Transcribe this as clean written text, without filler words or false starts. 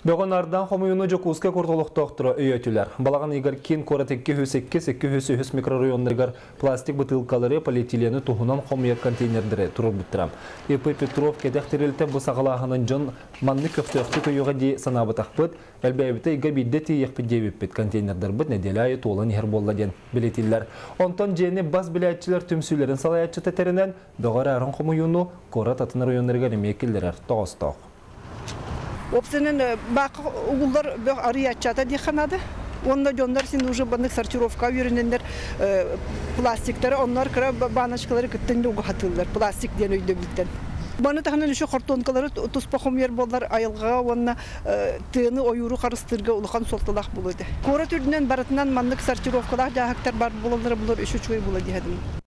Бөгөн ардан хомуюну жокуска кортолуктоктура өйөтүлөр. Балаган игер кин коратекке хөс микрорайоннаргар пластик бутылкалары полиэтилены тухунан хомуя контейнердери туруп буттырам. Ипы Петров кедехтерилте бу сагалаханын жон манны көктөктү көйөгө ди санабытакпыт, элбейбите игер биддети якпыдебиппит контейнердер бут неделайы толан ер болла ден билетиллер. Онтон жени бас билетчилер түмсүлөрүн салаячы тетеринен догор арын хомуюну корат атын районнарга немекиллер тоосток. Опсенен бак угулдар арыячата диханады. Онда жондар син уже бандык сортировка үйренендер пластиктары, onlar кыра баночкалары кыттен угу хатылдар. Пластик ден өйдө биттен. Баны таханан ушу картонкалары туспахом ер болдар айылга, онна тыны оюру карыстырга улахан солталак булды. Кора түрдүнөн баратынан мандык сортировкалар жаактар бар болалар булар үшү чөй булды дедим.